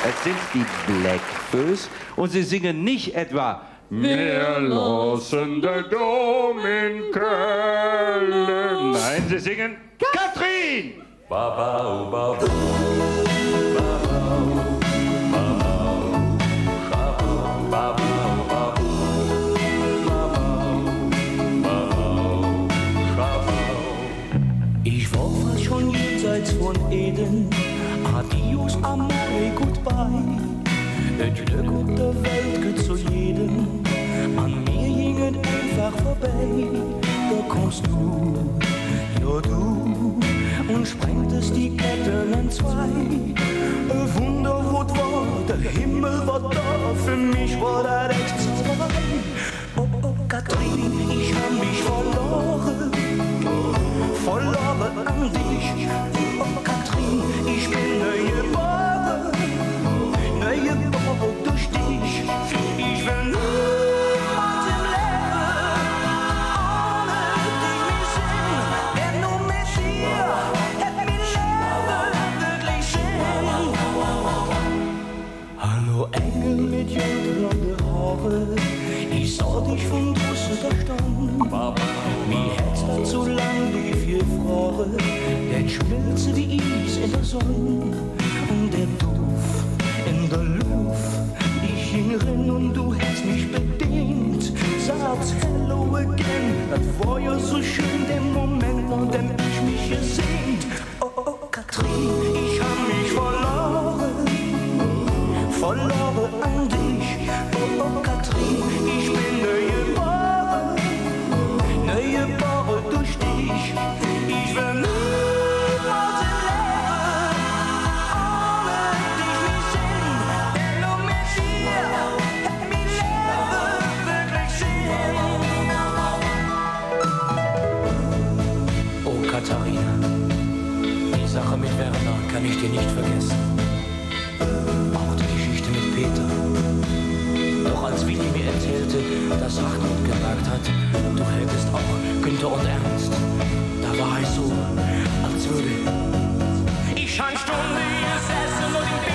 Es sind die Blackfoes und sie singen nicht etwa Wir lassen den Dom in Köln. Nein, sie singen Katrin! Babau, babau. Ich war fast schon jenseits von Eden, adios, amore, goodbye. Et Glück auf der Welt geht zu jedem, an mir ging es einfach vorbei. Da kommst du, ja du, und sprengtest die Ketten in zwei. Ein Wunder, wo war, der Himmel war da, für mich war das echt Zauberei. Oh, oh, Katrin, ich hab mich verloren. Verloren an dich, oh Katrin, ich bin neugeboren durch dich. Ich will niemals im Leben ohne dich mich sehen, denn nur mit dir hätt mein Leben wirklich Sinn. Hallo Engel mit blonde Haare, ich sah dich von draußen da stand. Mir Herz war zu lang, die vier Frauen, der schmilzt wie Eis in der Sonne und der Duft in der Luft. Ich ging rein und du hast mich bedient, sagst hello again, das war ja so schön, der Moment, an dem ich mich gesehnt. Oh, oh, Katrin, ich hab mich verloren, verloren an dich. Oh, oh, Katrin, ich bin neugeboren durch dich. Ich will niemals im Leben ohne dich mich sehen, denn nur mit dir hätt mein Leben wirklich Sinn. Oh Katharina, die Sache mit Werner kann ich dir nicht vergessen. Auch die Geschichte mit Peter. Doch als Willi mir erzählte, dass Hartmut gesagt hat, du hättest auch Günther und Ernst, da war ich so, als würde ich eine Stunde gesessen und